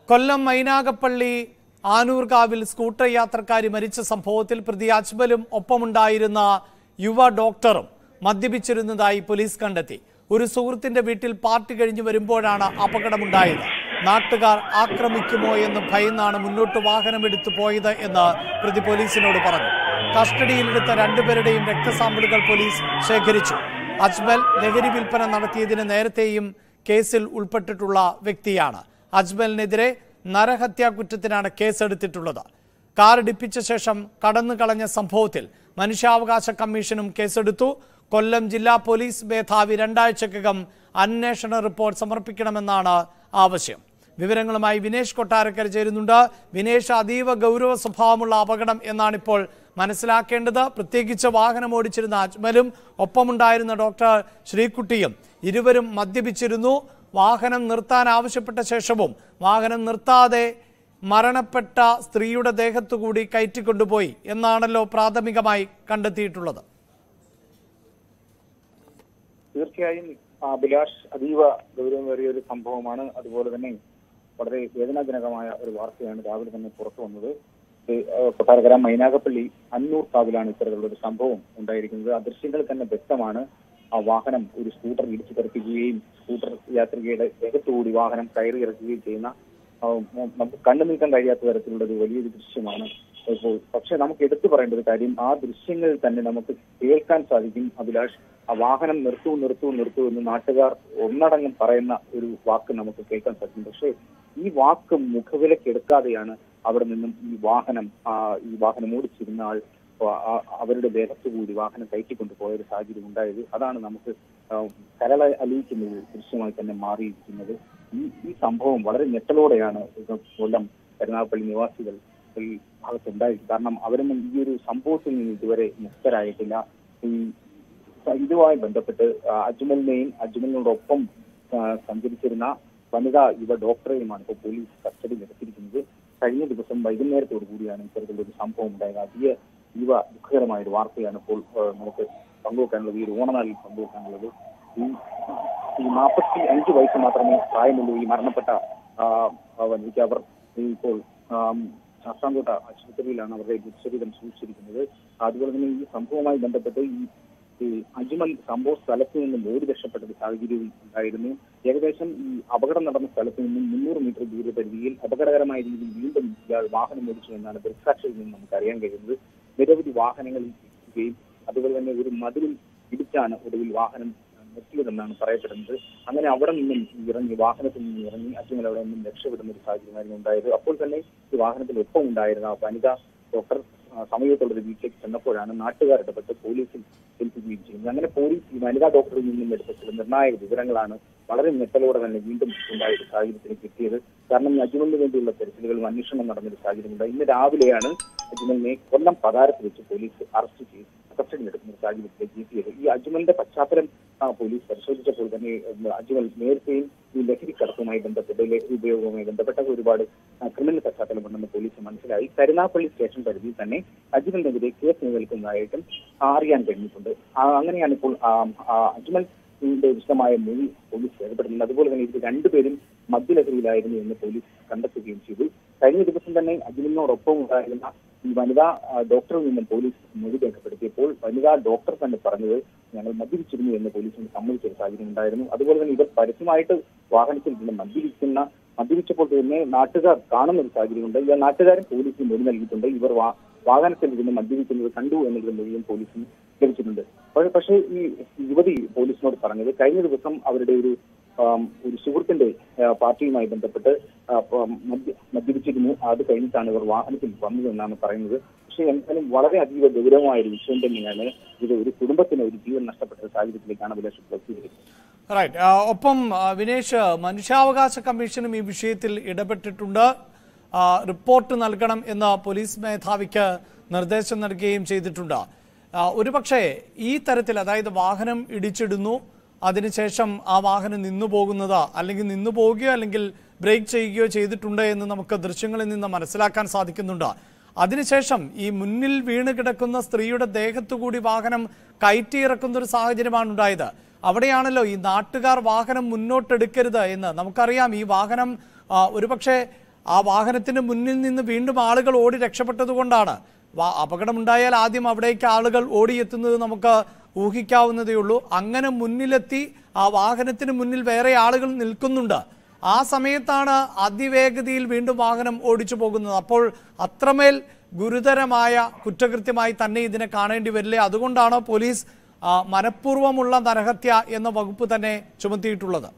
കൊല്ലം Mynagappally ആനൂർകാവിൽ scooter യാത്രക്കാരി മരിച്ച സംഭവത്തിൽ പ്രതി അജ്മലും ഒപ്പമുണ്ടായിരുന്ന യുവ ഡോക്ടറും മദ്യപിച്ചിരുന്നതായി പോലീസ് കണ്ടെത്തി. ഒരു സുഹൃത്തിന്റെ വീട്ടിൽ പാർട്ടി കഴിഞ്ഞു വരുമ്പോഴാണ് അപകടമുണ്ടായത്. നാട്ടുകാർ ആക്രമിക്കുമോ എന്ന് ഭയന്നാണ് മുന്നോട്ട് വാഹനമെടുത്തു പോയത് എന്ന് പ്രതി പോലീസിനോട് പറഞ്ഞു. കസ്റ്റഡിയിലെടുത്ത രണ്ടുപേരുടെയും രക്തസാമ്പിളുകൾ പോലീസ് ശേഖരിച്ചു. അജ്മൽ ലഹരി വിൽപ്പന നടത്തിയതിന് നേരത്തെയും കേസിൽ ഉൾപ്പെട്ടിട്ടുള്ള വ്യക്തിയാണ്. അജ്മലിനെതിരെ നരഹത്യാ കുറ്റത്തിനാണ് കേസെടുത്തിട്ടുള്ളത്. കാർ ഇടിപ്പിച്ച ശേഷം കടന്നു കളഞ്ഞ സംഭവത്തിൽ മനുഷ്യാവകാശ കമ്മീഷനും കേസെടുത്തു. കൊല്ലം ജില്ലാ പോലീസ് മേധാവി 2 ആഴ്ചക്കകം അന്വേഷണ റിപ്പോർട്ട് സമർപ്പിക്കണമെന്നാണ് ആവശ്യം. വിവരങ്ങളുമായി വിനേഷ് കൊട്ടാരക്കര ചേരുന്നുണ്ട്. വിനേഷ്, അതീവ ഗൗരവ സ്വഭാവമുള്ള അപകടം എന്നാണിപ്പോൾ മനസ്സിലാക്കേണ്ടത്. പ്രത്യേകിച്ച് വാഹനം ഓടിച്ചിരുന്ന അജ്മലും ഒപ്പമുണ്ടായിരുന്ന ഡോക്ടർ ശ്രീകുട്ടിയും ഇരുവരും മദ്യപിച്ചിരുന്നു. വാഹനം നിർത്താൻ ആവശ്യപ്പെട്ട ശേഷവും വാഹനം നിർത്താതെ മരണപ്പെട്ട സ്ത്രീയുടെ ദേഹത്തുകൂടി കയറ്റിക്കൊണ്ടുപോയി എന്നാണല്ലോ പ്രാഥമികമായി കണ്ടെത്തിയിട്ടുള്ളത്. തീർച്ചയായും അഭിലാഷ്, അതീവ ഗൗരവമേറിയ ഒരു സംഭവമാണ്. അതുപോലെ തന്നെ വളരെ വേദനാജനകമായ ഒരു വാർത്തയാണ് രാവിലെ തന്നെ പുറത്തു വന്നത്. കൊട്ടാരക്കര മൈനാഗപ്പള്ളി അന്നൂർക്കാവിലാണ് ഇത്തരത്തിലുള്ള ഒരു സംഭവം ഉണ്ടായിരിക്കുന്നത്. ആ ദൃശ്യങ്ങൾ തന്നെ വ്യക്തമാണ്. ആ വാഹനം ഒരു സ്കൂട്ടർ ഇടിച്ചു തെറിപ്പിക്കുകയും സ്കൂട്ടർ യാത്രികയുടെ ദേഹത്തുകൂടി വാഹനം കയറി ഇറക്കുകയും ചെയ്യുന്ന നമുക്ക് കണ്ടു നീക്കാൻ കഴിയാത്ത തരത്തിലുള്ള ഒരു വലിയൊരു ദൃശ്യമാണ് ഇപ്പോൾ. പക്ഷെ നമുക്ക് എടുത്തു പറയേണ്ട ഒരു കാര്യം, ആ ദൃശ്യങ്ങൾ തന്നെ നമുക്ക് കേൾക്കാൻ സാധിക്കും അഭിലാഷ്. ആ വാഹനം നിർത്തൂ നിർത്തൂ നിർത്തൂ എന്ന് നാട്ടുകാർ ഒന്നടങ്കം പറയുന്ന ഒരു വാക്ക് നമുക്ക് കേൾക്കാൻ സാധിക്കും. പക്ഷേ ഈ വാക്ക് മുഖവിലക്കെടുക്കാതെയാണ് അവിടെ നിന്നും ഈ വാഹനം ഓടിച്ചിരുന്ന ആൾ അവരുടെ ദേഹത്തുകൂടി വാഹനം കയറ്റിക്കൊണ്ടുപോയ ഒരു സാഹചര്യം ഉണ്ടായത്. അതാണ് നമുക്ക് കരള അലിയിക്കുന്ന ഒരു ദൃശ്യമായി തന്നെ മാറിയിരിക്കുന്നത്. ഈ സംഭവം വളരെ ഞെട്ടലോടെയാണ് കൊല്ലം കരുനാഗപ്പള്ളി നിവാസികൾ ഈ ഭാഗത്തുണ്ടായത്. കാരണം അവരൊന്നും ഈ ഒരു സംഭവത്തിൽ നിന്ന് ഇതുവരെ മുക്തരായിട്ടില്ല. ഇതുമായി ബന്ധപ്പെട്ട് അജ്മലിനോടൊപ്പം സഞ്ചരിച്ചിരുന്ന വനിതാ യുവ ഡോക്ടറെയുമാണ് ഇപ്പോൾ പോലീസ് കസ്റ്റഡിയിൽ എടുത്തിരിക്കുന്നത്. കഴിഞ്ഞ ദിവസം വൈകുന്നേരത്തോടു കൂടിയാണ് ഇത്തരത്തിലുള്ള ഒരു സംഭവം ഉണ്ടായത്. അതീവ ദുഃഖകരമായ ഒരു വാർത്തയാണ് ഇപ്പോൾ നമുക്ക് പങ്കുവെക്കാനുള്ളത്, ഈ ഒരു ഓണനാളിൽ പങ്കുവെക്കാനുള്ളത്. ഈ 45 വയസ്സ് മാത്രമേ പ്രായമുള്ളൂ ഈ മരണപ്പെട്ട വനിതയ്ക്ക്. അവർ ഇപ്പോൾ ശാസ്താംകോട്ട ആശുപത്രിയിലാണ് അവരുടെ മൃതശരീരം സൂക്ഷിച്ചിരിക്കുന്നത്. അതുപോലെ തന്നെ ഈ സംഭവവുമായി ബന്ധപ്പെട്ട് ഈ അജ്മൽ സംഭവ സ്ഥലത്ത് നിന്നും ഓടി രക്ഷപ്പെട്ട ഒരു സാഹചര്യവും ഉണ്ടായിരുന്നു. ഏകദേശം ഈ അപകടം നടന്ന സ്ഥലത്ത് നിന്നും 300 മീറ്റർ ദൂരപരിധിയിൽ അപകടകരമായ രീതിയിൽ വീണ്ടും ഇയാൾ വാഹനം ഓടിച്ചു എന്നാണ് ദൃക്സാക്ഷിയിൽ നിന്ന് നമുക്ക് അറിയാൻ കഴിയുന്നത്. നിരവധി വാഹനങ്ങളിൽ ഇടിക്കുകയും അതുപോലെ തന്നെ ഒരു മതിലിൽ ഇടിച്ചാണ് ഒടുവിൽ വാഹനം നിർത്തിയതെന്നാണ് പറയപ്പെടുന്നത്. അങ്ങനെ അവിടെ നിന്നും വാഹനത്തിൽ നിന്നും ഇറങ്ങി അജ്മൽ അവിടെ നിന്നും രക്ഷപ്പെടുന്ന ഒരു സാഹചര്യമായിരുന്നു ഉണ്ടായത്. അപ്പോൾ തന്നെ ഈ വാഹനത്തിൽ ഒപ്പം ഉണ്ടായിരുന്ന വനിതാ ഡോക്ടർ സമീപത്തുള്ളൊരു വീട്ടിലേക്ക് ചെന്നപ്പോഴാണ് നാട്ടുകാർ ഇടപെട്ട് പോലീസിൽ ഏൽപ്പിക്കുകയും ചെയ്യുന്നത്. അങ്ങനെ പോലീസ് ഈ വനിതാ ഡോക്ടറിൽ നിന്നും എടുത്ത ചില നിർണായക വിവരങ്ങളാണ് വളരെ ഞെട്ടലോടെ തന്നെ വീണ്ടും ഉണ്ടായ ഒരു സാഹചര്യത്തിലേക്ക് എത്തിയത്. കാരണം ഈ അജ്മലിന് വേണ്ടിയുള്ള തെരച്ചിലുകളും അന്വേഷണം നടന്നൊരു സാഹചര്യമുണ്ട്. ഇന്ന് രാവിലെയാണ് അജ്മലിനെ കൊല്ലം പതാരത്ത് വെച്ച് പോലീസ് അറസ്റ്റ് ചെയ്ത് കസ്റ്റഡിയിലെടുക്കുന്ന ഒരു സാഹചര്യത്തിലേക്ക് എത്തിയത്. ഈ അജ്മലിന്റെ പശ്ചാത്തലം പോലീസ് പരിശോധിച്ചപ്പോൾ തന്നെ അജ്മൽ നേരത്തെയും ഈ ലഹരി കടത്തുമായി ബന്ധപ്പെട്ട് ലഹരി ഉപയോഗവുമായി ബന്ധപ്പെട്ട ഒരുപാട് ക്രിമിനൽ പശ്ചാത്തലമുണ്ടെന്ന് പോലീസ് മനസ്സിലായി. കരുനാഗപ്പള്ളി സ്റ്റേഷൻ പരിധിയിൽ തന്നെ അജ്മലിനെതിരെ കേസ് നിലനിൽക്കുന്നതായിട്ടും അറിയാൻ കഴിഞ്ഞിട്ടുണ്ട്. അങ്ങനെയാണ് ഇപ്പോൾ അജ്മലിന്റെ വിശദമായ മൊഴി പോലീസ് രേഖപ്പെടുത്തുന്നത്. അതുപോലെ തന്നെ ഇത് രണ്ടുപേരും മദ്യലഹരിയിലായിരുന്നു എന്ന് പോലീസ് കണ്ടെത്തുകയും ചെയ്തു. കഴിഞ്ഞ ദിവസം തന്നെ അജ്മലിനോടൊപ്പം ഉണ്ടായിരുന്ന ഈ വനിതാ ഡോക്ടറിൽ നിന്നും പോലീസ് മൊഴി രേഖപ്പെടുത്തിയപ്പോൾ വനിതാ ഡോക്ടർ തന്നെ പറഞ്ഞത് ഞങ്ങൾ മദ്യപിച്ചിരുന്നു എന്ന് പോലീസിന് സമ്മതിച്ചൊരു സാഹചര്യം ഉണ്ടായിരുന്നു. അതുപോലെ തന്നെ ഇവർ പരസ്യമായിട്ട് വാഹനത്തിൽ നിന്ന് മദ്യപിച്ചപ്പോൾ തന്നെ നാട്ടുകാർ കാണുന്ന ഒരു സാഹചര്യമുണ്ട്. ഈ നാട്ടുകാരും പോലീസിന് മൊഴി നൽകിയിട്ടുണ്ട്. ഇവർ വാഹനത്തിൽ നിന്ന് മദ്യപിക്കുന്നത് കണ്ടു എന്നുള്ള മൊഴിയും പോലീസിന് ലഭിച്ചിട്ടുണ്ട്. പക്ഷേ ഈ യുവതി പോലീസിനോട് പറഞ്ഞത് കഴിഞ്ഞ ദിവസം അവരുടെ ഒരു സുഹൃത്തിന്റെ പാർട്ടിയുമായി ബന്ധപ്പെട്ട് മദ്യപിച്ചിരുന്നു. അത് കഴിഞ്ഞിട്ടാണ് ഇവർ വാഹനത്തിൽ വന്നതെന്നാണ് പറയുന്നത്. പക്ഷേ എന്തായാലും വളരെ അതീവ ഗൗരവമായ ഒരു വിഷയം തന്നെയാണ് ഇത്. ഒരു കുടുംബത്തിന് ഒരു ജീവൻ നഷ്ടപ്പെട്ട സാഹചര്യത്തിലേക്കാണ് അഭിലാഷ് എത്തിയിരിക്കുന്നത്. റൈറ്റ്. ഒപ്പം വിനേഷ്, മനുഷ്യാവകാശ കമ്മീഷനും ഈ വിഷയത്തിൽ ഇടപെട്ടിട്ടുണ്ട്. റിപ്പോർട്ട് നൽകണം എന്ന് പോലീസ് മേധാവിക്ക് നിർദ്ദേശം നൽകുകയും ചെയ്തിട്ടുണ്ട്. ഒരുപക്ഷെ ഈ തരത്തിൽ, അതായത് വാഹനം ഇടിച്ചിടുന്നു, അതിനുശേഷം ആ വാഹനം നിന്നു പോകുന്നത് അല്ലെങ്കിൽ നിന്നു പോവുകയോ അല്ലെങ്കിൽ ബ്രേക്ക് ചെയ്യുകയോ ചെയ്തിട്ടുണ്ട് എന്ന് നമുക്ക് ദൃശ്യങ്ങളിൽ നിന്ന് മനസ്സിലാക്കാൻ സാധിക്കുന്നുണ്ട്. അതിനുശേഷം ഈ മുന്നിൽ വീണ് കിടക്കുന്ന സ്ത്രീയുടെ ദേഹത്തുകൂടി വാഹനം കയറ്റിയിറക്കുന്ന ഒരു സാഹചര്യമാണ് ഉണ്ടായത്. അവിടെയാണല്ലോ ഈ നാട്ടുകാർ വാഹനം മുന്നോട്ടെടുക്കരുത് എന്ന് നമുക്കറിയാം. ഈ വാഹനം ഒരുപക്ഷെ ആ വാഹനത്തിന് മുന്നിൽ നിന്ന് വീണ്ടും ആളുകൾ ഓടി രക്ഷപ്പെട്ടതുകൊണ്ടാണ്. അപകടമുണ്ടായാൽ ആദ്യം അവിടേക്ക് ആളുകൾ ഓടിയെത്തുന്നത് നമുക്ക് ഊഹിക്കാവുന്നതേ ഉള്ളൂ. അങ്ങനെ മുന്നിലെത്തി ആ വാഹനത്തിന് മുന്നിൽ വേറെ ആളുകൾ നിൽക്കുന്നുണ്ട്. ആ സമയത്താണ് അതിവേഗതയിൽ വീണ്ടും വാഹനം ഓടിച്ചു പോകുന്നത്. അപ്പോൾ അത്രമേൽ ഗുരുതരമായ കുറ്റകൃത്യമായി തന്നെ ഇതിനെ കാണേണ്ടി വരില്ലേ? അതുകൊണ്ടാണ് പോലീസ് മനഃപൂർവ്വമുള്ള നരഹത്യ എന്ന വകുപ്പ് തന്നെ ചുമത്തിയിട്ടുള്ളത്.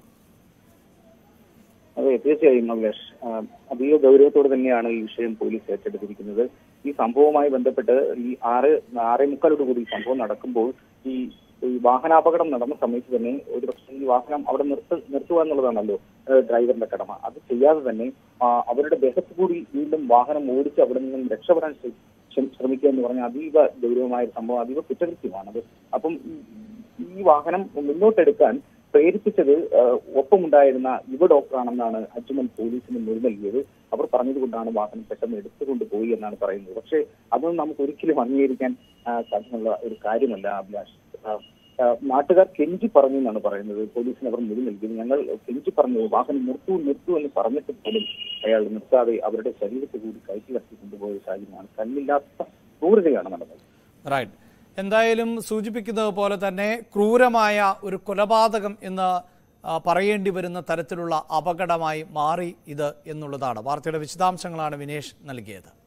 അതെ, തീർച്ചയായും അഭിലാഷ്, അതീവ ഗൗരവത്തോടെ തന്നെയാണ് ഈ വിഷയം പോലീസ് ഏറ്റെടുത്തിരിക്കുന്നത്. ഈ സംഭവവുമായി ബന്ധപ്പെട്ട് ഈ 6:45 ഈ സംഭവം നടക്കുമ്പോൾ ഈ വാഹനാപകടം നടന്ന സമയത്ത് തന്നെ ഒരു പക്ഷേ ഈ വാഹനം അവിടെ നിർത്തുക എന്നുള്ളതാണല്ലോ ഡ്രൈവറിന്റെ കടമ. അത് ചെയ്യാതെ തന്നെ അവരുടെ ബഹത്ത് കൂടി വീണ്ടും വാഹനം ഓടിച്ച് അവിടെ നിന്നും രക്ഷപ്പെടാൻ ശ്രമിക്കുക എന്ന് പറഞ്ഞാൽ അതീവ ഗൗരവമായ ഒരു സംഭവം, അതീവ കുറ്റകൃത്യമാണത്. അപ്പം ഈ വാഹനം മുന്നോട്ടെടുക്കാൻ പ്രേരിപ്പിച്ചത് ഒപ്പമുണ്ടായിരുന്ന യുവ ഡോക്ടറാണെന്നാണ് അജ്മൽ പോലീസിന് മൊഴി നൽകിയത്. അവർ പറഞ്ഞതുകൊണ്ടാണ് വാഹനം പെട്ടെന്ന് എടുത്തുകൊണ്ട് പോയി എന്നാണ് പറയുന്നത്. പക്ഷേ അതൊന്നും നമുക്ക് ഒരിക്കലും അംഗീകരിക്കാൻ സാധ്യമുള്ള ഒരു കാര്യമല്ല അഭിലാഷ്. നാട്ടുകാർ കെഞ്ചി പറഞ്ഞു എന്നാണ് പറയുന്നത്. പോലീസിന് അവർ മൊഴി നൽകിയത്. ഞങ്ങൾ കെഞ്ചി പറഞ്ഞു, വാഹനം നിർത്തൂ എന്ന് പറഞ്ഞിട്ട് പോലും അയാൾ നിർത്താതെ അവരുടെ ശരീരത്തെ കൂടി കയറ്റി കടത്തി കൊണ്ടുപോയ സാഹചര്യമാണ്. കണ്ണില്ലാത്ത ക്രൂരതയാണ് നടന്നത്. റൈറ്റ്. എന്തായാലും സൂചിപ്പിക്കുന്നത് പോലെ തന്നെ ക്രൂരമായ ഒരു കൊലപാതകം എന്ന് പറയേണ്ടി വരുന്ന തരത്തിലുള്ള അപകടമായി മാറി ഇത് എന്നുള്ളതാണ്. വാർത്തയുടെ വിശദാംശങ്ങളാണ് വിനേഷ് നൽകിയത്.